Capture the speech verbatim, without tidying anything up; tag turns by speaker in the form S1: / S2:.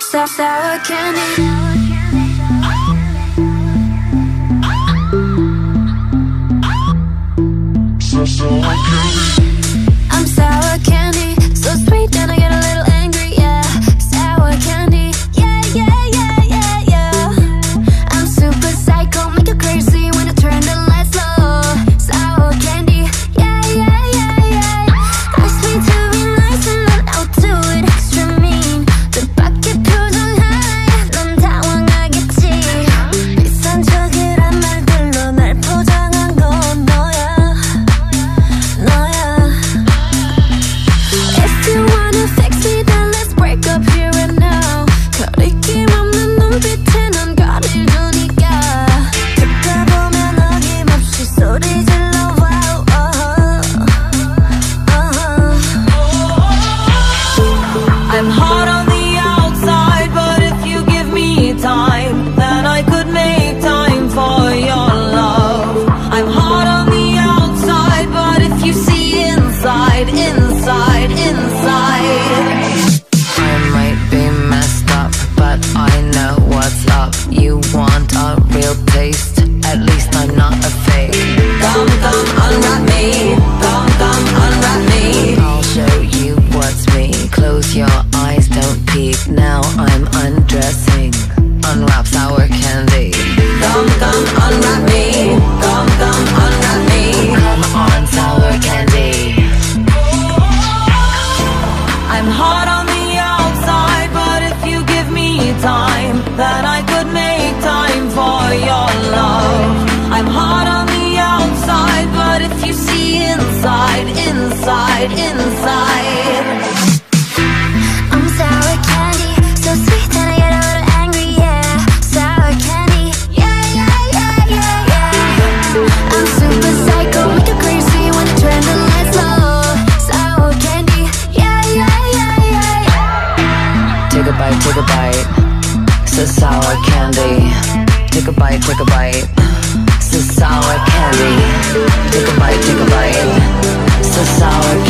S1: sour, sour candy. So sour candy. I'm sour candy, so sweet and I get a little angry, yeah. Sour candy, yeah, yeah, yeah, yeah, yeah. I'm super psycho, make you crazy when I turn the lights low. Sour candy, yeah, yeah, yeah, yeah. Ask me to be nice and then I'll do it extra mean. The bucket 표정 high, 넌 당황하겠지. 비싼 척이란 말들로 날 포장한 건 너야, 너야. If you wanna fix me, then let's break up here and now. 거리낌 없는 눈빛에 넌 거리를 두니까. 듣다 보면 어김없이 소리 질러. Wow, uh-huh, uh-huh.
S2: I'm hot on the outside, but if you give me time, then I could make time for your love. I'm hot on the outside, but if you see inside, inside, inside.
S3: I might be messed up, but I know what's up. You want a real taste? At least I'm not a fake.
S2: Come, come, unwrap me. Come, come, unwrap me.
S3: I'll show you what's me. Close your eyes, don't peek. Now I'm undressing. Unwrap sour candy.
S2: Come, come, unwrap me. Come, come, unwrap me.
S3: Come on, sour candy.
S2: I'm hot on the outside, but if you give me time, then I could make time for your love. I'm hot on the outside, but if you see inside, inside, inside.
S1: I'm sour candy, so sweet and I get a little angry, yeah. Sour candy, yeah, yeah, yeah, yeah, yeah. I'm super psycho, make you crazy when I turn the lights low. Sour candy, yeah, yeah, yeah, yeah, yeah.
S3: Take a bite, take a bite. So sour candy. Take a bite, take a bite. So sour candy. Take a bite, take a bite. So sour